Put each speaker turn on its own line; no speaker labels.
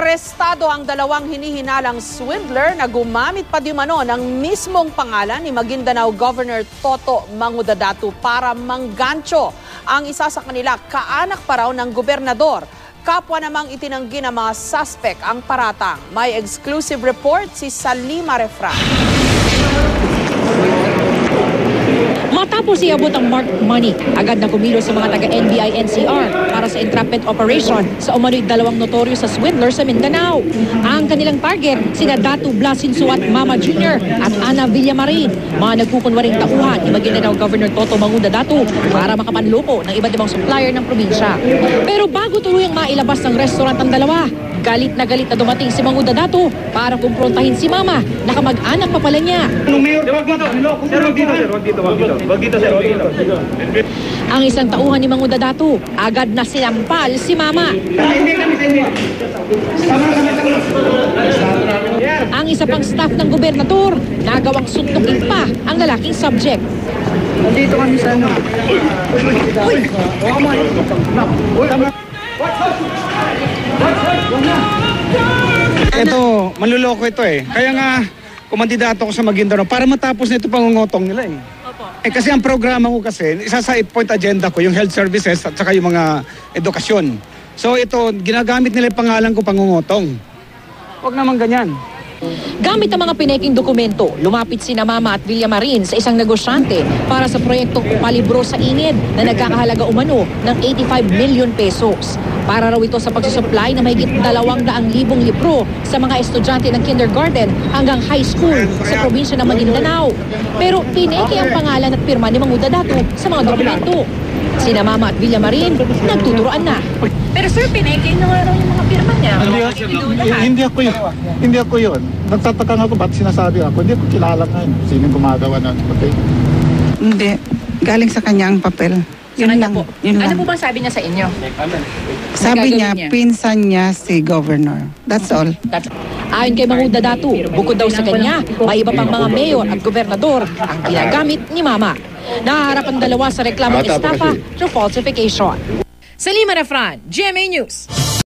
Arestado ang dalawang hinihinalang swindler na gumamit pa di umano ng mismong pangalan ni Maguindanao Governor Toto Mangudadatu para manggancho. Ang isa sa kanila, kaanak pa raw ng gobernador. Kapwa namang itinanggi ng mga suspect ang paratang. May exclusive report si Salima Refran.
Matapos iabot ang marked money, agad na kumilos sa mga taga-NBI-NCR para sa entrapment operation sa umano'y dalawang notoryo sa swindler sa Mindanao. Ang kanilang target, sina Datu Blasinsuat Mama Jr. at Ana Villamarin, mga nagkukunwaring tauhan ni Maguindanao Governor Toto Mangudadatu para makapanlupo ng iba't ibang supplier ng probinsya. Pero bago tuluyang mailabas ng restaurant ang dalawa, galit na dumating si Mangudadatu para kumprontahin si Mama na kamag-anak pa pala niya. Ang isang tauhan ni Mangudadatu, agad na sinampal si Mama. Ang isa pang staff ng gobernador, nagawang suntukin pa ang lalaking subject.
Dito kami sa ano. Ito, manluloko ito eh. Kaya nga, kumandidato ako sa Maguindanao para matapos nito pangungutong nila eh. Kasi ang programa ko kasi, isa sa 8-point agenda ko, yung health services at saka yung mga edukasyon. So ito, ginagamit nila yung pangalan ko pangungutong. Huwag naman ganyan.
Gamit ang mga pineking dokumento, lumapit sina Mama at Villamarin sa isang negosyante para sa proyektong palibro sa ingid na nagkakahalaga umano ng 85 million pesos. Para raw ito sa pagsusupply na mahigit 200,000 libro sa mga estudyante ng kindergarten hanggang high school sa probinsya ng Maguindanao. Pero pineke ang pangalan at pirma ni Mangudadatu sa mga dokumento. Sina Mama at Villamarin nagtuturoan na.
Pero sir, pineke na nga raw yung mga pirma niya.
Hindi ako yun. Nagtataka nga ako ba't sinasabi ako. Hindi ko kilala ngayon. Sinong gumagawa ng papel?
Hindi. Galing sa kanya ang papel. Yun lang.
Ano po bang sabi niya sa inyo?
Sabi niya, pinsan niya si governor. That's all.
Ayon kay Mangudadatu, bukod daw sa kanya, may iba pang mga mayor at gobernador ang ginagamit ni Mama. Nahaharap ang dalawa sa reklamong estafa through falsification.
Salima Refran, GMA News.